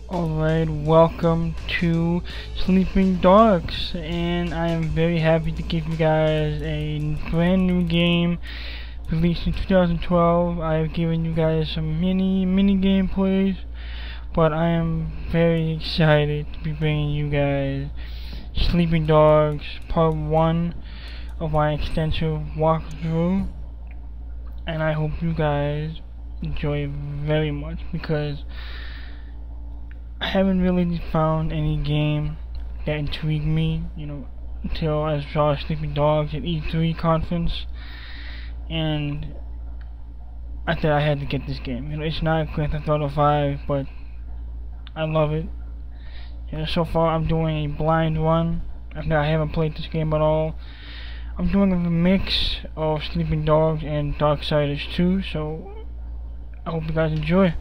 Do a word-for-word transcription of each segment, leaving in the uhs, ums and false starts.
Alright, welcome to Sleeping Dogs, and I am very happy to give you guys a brand new game released in two thousand twelve. I have given you guys some mini mini gameplays, but I am very excited to be bringing you guys Sleeping Dogs Part one of my extensive walkthrough, and I hope you guys enjoy it very much because I haven't really found any game that intrigued me, you know, until I saw Sleeping Dogs at E three conference, and I thought I had to get this game. You know, it's not Grand Theft Auto five, but I love it. You know, so far I'm doing a blind run. I haven't played this game at all. I'm doing a mix of Sleeping Dogs and Darksiders two, so I hope you guys enjoy.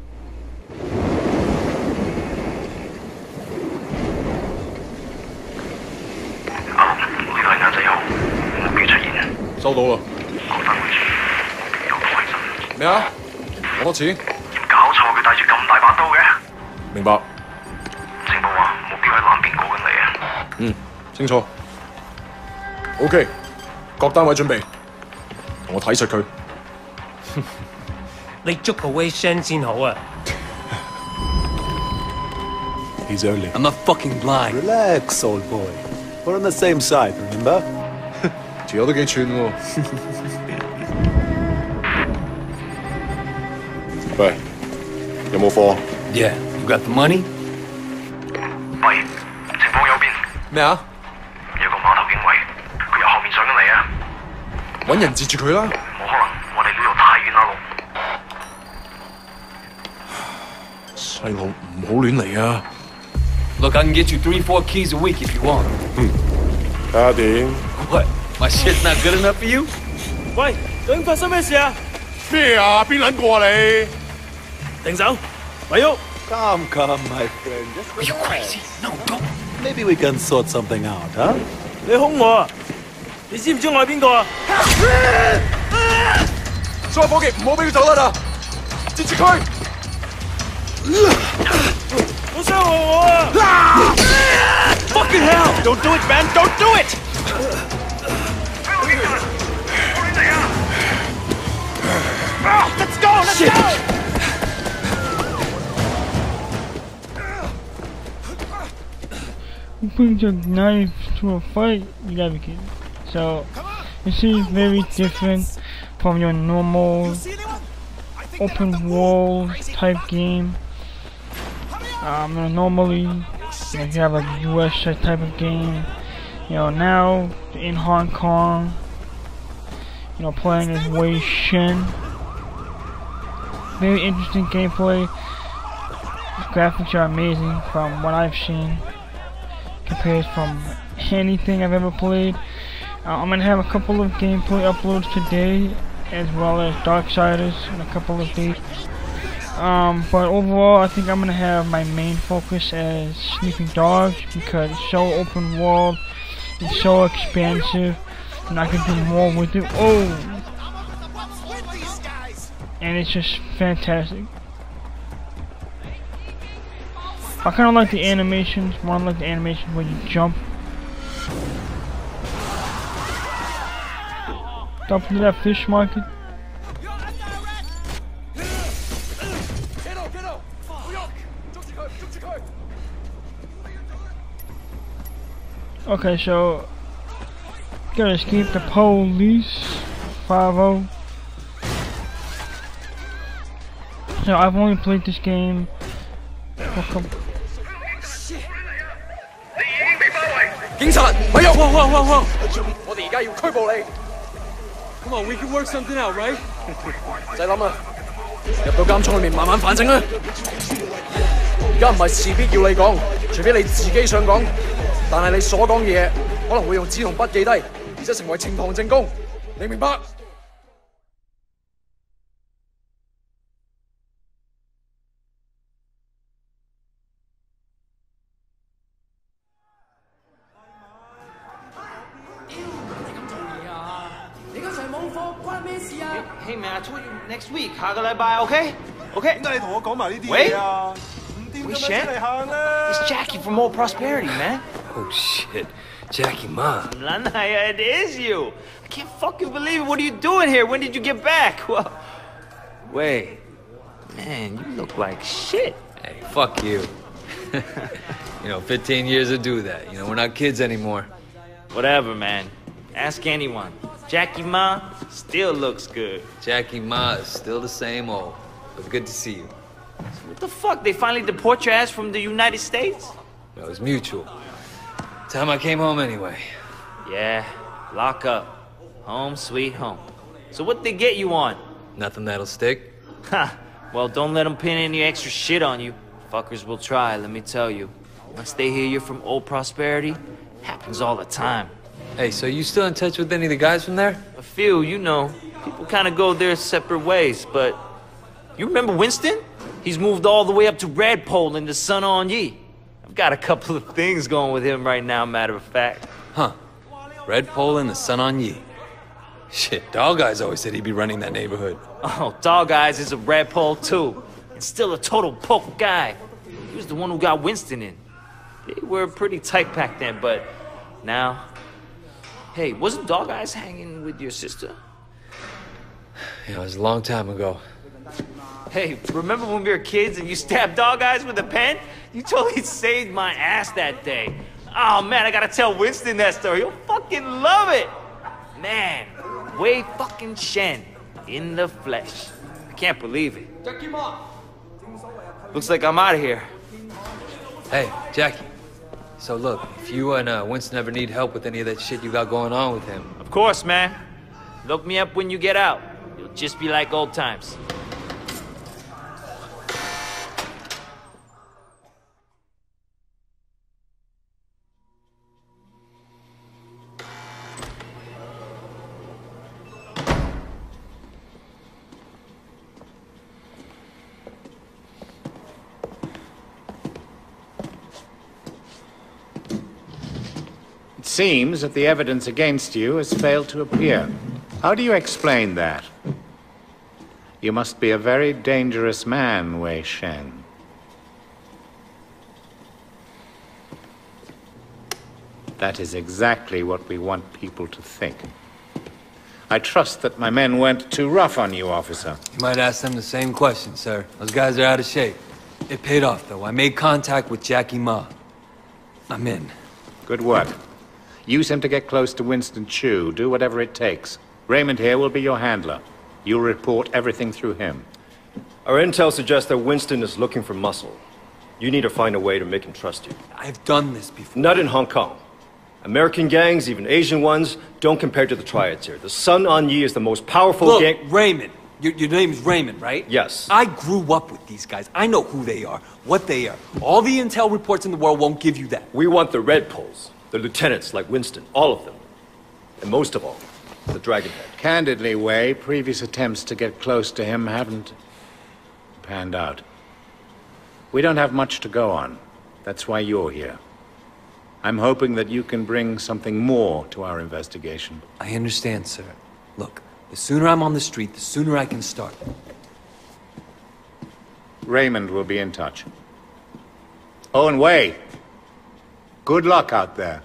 收到啦。講翻回住，有個衞生。咩啊？講多次。點搞錯？佢帶住咁大把刀嘅？明白。情報話目標喺南邊過緊嚟啊。嗯，清楚。OK， 各單位準備，同我睇實佢。 你捉個 Wei Shen 先好啊。 He's early. I'm not fucking blind. Relax, old boy. We're on the same side, remember? 條友都幾串喎。喂，有冇貨 Yeah, you got the money? 喂，情況有變。咩啊？有個碼頭警衛，佢由後面上緊嚟啊！揾人截住佢啦！冇可能，我哋呢度太遠啦，路。細路唔好亂嚟啊 Look, I can get you three, four keys a week if you want. 嗯，睇下點。 What? My shit's not good enough for you? 喂，究竟發生咩事啊？ 咩啊？邊撚個啊你？ 停手，咪喐！ Come, come, my friend. Just Are you crazy? No, don't. Maybe we can sort something out, huh? 你兇我啊！你知唔知我係邊個啊？ 所有伙計唔好俾佢走甩啦！截住佢！ 好傷害我啊 ！Fucking hell! Don't do it, man! Don't do it! Let's go! Let's Shit. go! Who brings a knife to a fight? You gotta be kidding. So, this is very different from your normal open world type game. Um, you know, normally, you know, if you have like a U S type of game, you know, now in Hong Kong, you know, playing as Wei Shen. Very interesting gameplay. The graphics are amazing from what I've seen, compared from anything I've ever played. Uh, I'm gonna have a couple of gameplay uploads today, as well as Darksiders in a couple of days. Um, but overall, I think I'm gonna have my main focus as Sleeping Dogs because it's so open world, it's so expansive, and I can do more with it. Oh, and it's just fantastic. I kind of like the animations, more like the animations where you jump. Dump into that fish market. Okay, so gotta escape the police. five oh. So I've only played this game for a couple. 警察，咪喐！哇哇哇哇！我哋而家要拘捕你。Come on, we can work something out, right？ 唔使諗啦，入到監倉裏面慢慢反省啦。而家唔係事必要你講，除非你自己想講。但係你所講嘅嘢可能會用紙同筆記低，而且成為呈堂證供。你明白？ Hey man, I told you next week，下個禮拜 ，OK？OK？ 點解你同我講埋呢啲嘢啊？五 Wei Shen? It's Jackie from Old Prosperity, man. Oh shit, Jackie Ma. Lanaya, it is you. I can't fucking believe it. What are you doing here? When did you get back? Well, wait, man, you look like shit. Hey, fuck you. You know, fifteen years to do that. You know, we're not kids anymore. Whatever, man. Ask anyone. Jackie Ma still looks good. Jackie Ma is still the same old, but good to see you. So what the fuck? They finally deport your ass from the United States? It was mutual. Time I came home anyway. Yeah, lock up. Home sweet home. So what they get you on? Nothing that'll stick. Ha! Well, don't let them pin any extra shit on you. Fuckers will try, let me tell you. Once they hear you're from Old Prosperity, happens all the time. Hey, so you still in touch with any of the guys from there? A few, you know. People kind of go their separate ways, but... You remember Winston? He's moved all the way up to Redpole in the Sun On Ye. I've got a couple of things going with him right now, matter of fact. Huh. Redpole and the Sun On Ye. Shit, Dog Eyes always said he'd be running that neighborhood. Oh, Dog Eyes is a Redpole too. And still a total poke guy. He was the one who got Winston in. They were pretty tight back then, but now... Hey, wasn't Dog Eyes hanging with your sister? You know, it was a long time ago. Hey, remember when we were kids and you stabbed Dog Eyes with a pen? You totally saved my ass that day. Oh man, I gotta tell Winston that story. He'll fucking love it. Man, Wei fucking Shen in the flesh. I can't believe it. Looks like I'm out of here. Hey, Jackie. So look, if you and uh, Winston ever need help with any of that shit you got going on with him... Of course, man. Look me up when you get out. It'll just be like old times. It seems that the evidence against you has failed to appear. How do you explain that? You must be a very dangerous man, Wei Shen. That is exactly what we want people to think. I trust that my men weren't too rough on you, officer. You might ask them the same question, sir. Those guys are out of shape. It paid off, though. I made contact with Jackie Ma. I'm in. Good work. Use him to get close to Winston Chu. Do whatever it takes. Raymond here will be your handler. You'll report everything through him. Our intel suggests that Winston is looking for muscle. You need to find a way to make him trust you. I've done this before. Not in Hong Kong. American gangs, even Asian ones, don't compare to the Triads here. The Sun On Ye is the most powerful Look, gang- Raymond. Your, your name is Raymond, right? Yes. I grew up with these guys. I know who they are, what they are. All the intel reports in the world won't give you that. We want the Red Poles. The lieutenants like Winston, all of them. And most of all, the Dragonhead. Candidly, Wei, previous attempts to get close to him haven't panned out. We don't have much to go on. That's why you're here. I'm hoping that you can bring something more to our investigation. I understand, sir. Look, the sooner I'm on the street, the sooner I can start. Raymond will be in touch. Oh, and Wei, good luck out there.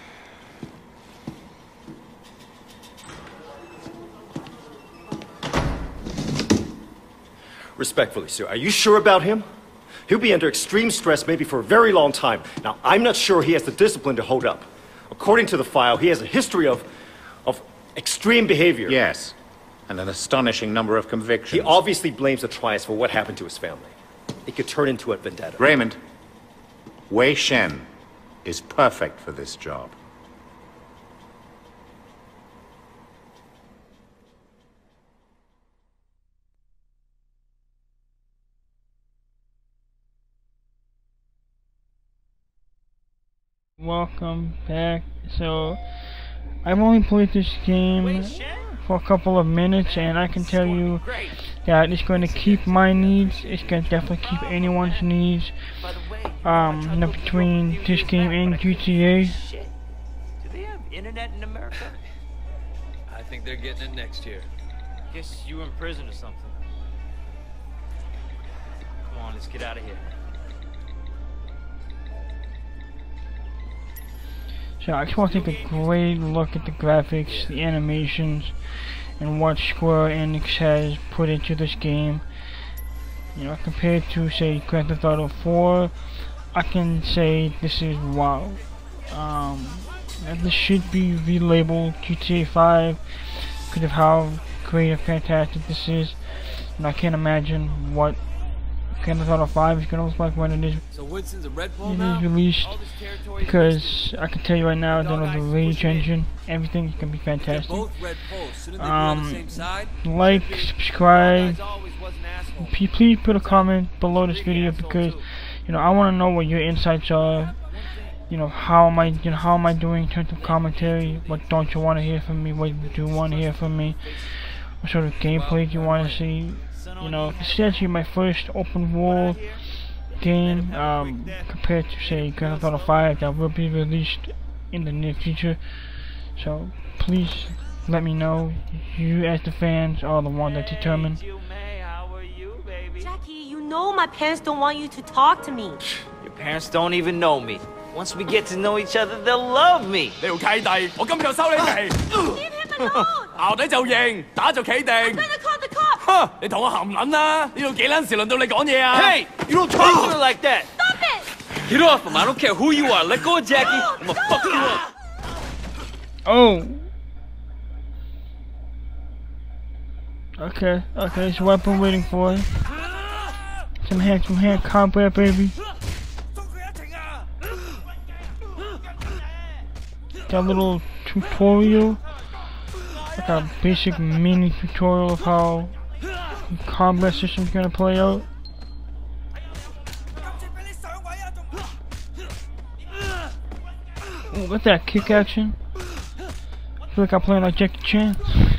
Respectfully, sir, are you sure about him? He'll be under extreme stress maybe for a very long time. Now, I'm not sure he has the discipline to hold up. According to the file, he has a history of... of extreme behavior. Yes, and an astonishing number of convictions. He obviously blames the Triads for what happened to his family. It could turn into a vendetta. Raymond, Wei Shen is perfect for this job. Welcome back. So, I've only played this game for a couple of minutes, and I can tell you that it's going to keep my needs. It's going to definitely keep anyone's needs. Um, you know, between this game and G T A. Do they have internet in America? I think they're getting it next year. Guess you were in prison or something. Come on, let's get out of here. So I just want to take a great look at the graphics, the animations, and what Square Enix has put into this game. You know, compared to say Grand Theft Auto four, I can say this is wow. Um, and this should be relabeled G T A five because of how great and fantastic this is. And I can't imagine what Grand Theft Auto five is gonna look like when it is, So Woodson's a red pole it now? is released. All this territory Because I can tell you right now that with the Rage engine, everything is gonna be They're fantastic. both red poles. Shouldn't they be on the Um, same side? like, subscribe. Guys always was an asshole. P- Please put a comment below this video because you know I want to know what your insights are. You know how am I, you know how am I doing in terms of commentary? What don't you want to hear from me? What do you want to hear from me? What sort of gameplay do you want to see? You know, this is actually my first open world game um, compared to say Grand Theft Auto five that will be released in the near future. So please let me know. You as the fans are the one that determine. Jackie, you know my parents don't want you to talk to me. Your parents don't even know me. Once we get to know each other, they'll love me. 你條契弟，我今日收你皮。 Leave him alone! 淆底就認，打就企定。 I'm gonna call the cops! 哼！你同我含撚啦！呢度幾撚時輪到你講嘢啊？ Hey, you don't talk to her like that. Stop it! Get off him. I don't care who you are. Let go of Jackie. I'm gonna fuck you up. Oh. Okay, okay, that's what I've been waiting for. Some hand, some hand combat, baby. Got a little tutorial, like a basic mini tutorial of how the combat system's gonna play out. Ooh, what's that kick action? I feel like I'm playing like Jackie Chan.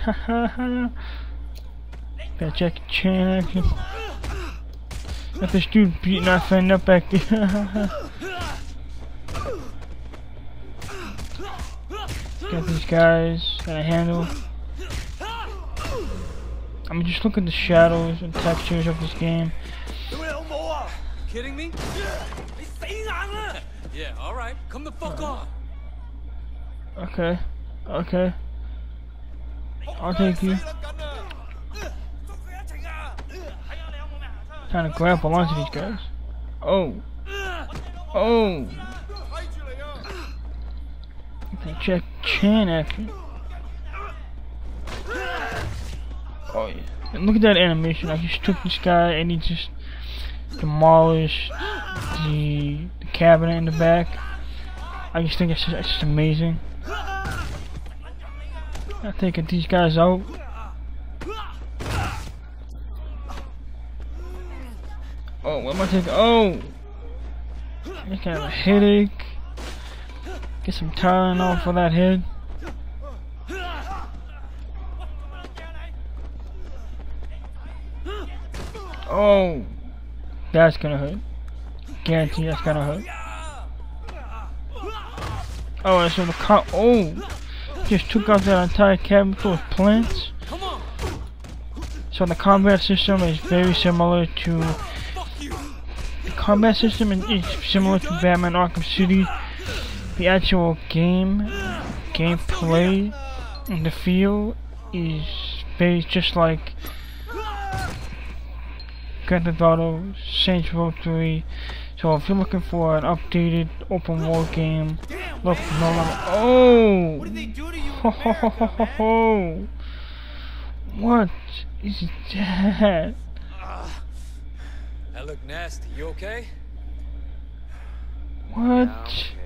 That Jackie Chan action. Got this dude beating our friend up back there. Got these guys that I handle. I mean, just look at the shadows and textures of this game. Kidding me? Yeah, alright. Come the fuck on. Okay, okay. I'll take you. Trying to grab onto these guys. Oh. Oh. Okay, check Chan action. Oh yeah. And look at that animation. I just took this guy and he just demolished the, the cabinet in the back. I just think it's just, it's just amazing. I'm taking these guys out. Oh, what am I taking? Oh! I think I have a headache. Get some Tylenol for that head. Oh! That's gonna hurt. Guarantee that's gonna hurt. Oh, and so the car. Oh! Just took out that entire cabin full of plants. So the combat system is very similar to. The combat system is similar to Batman Arkham City. The actual game, gameplay, and the feel is very just like Grand Theft Auto, Saints Row three. So if you're looking for an updated open world game, look no longer. Oh! What did they do to you? Ho ho ho ho ho ho! What is that? Uh, that looked nasty. You okay? What? Yeah, I'm okay.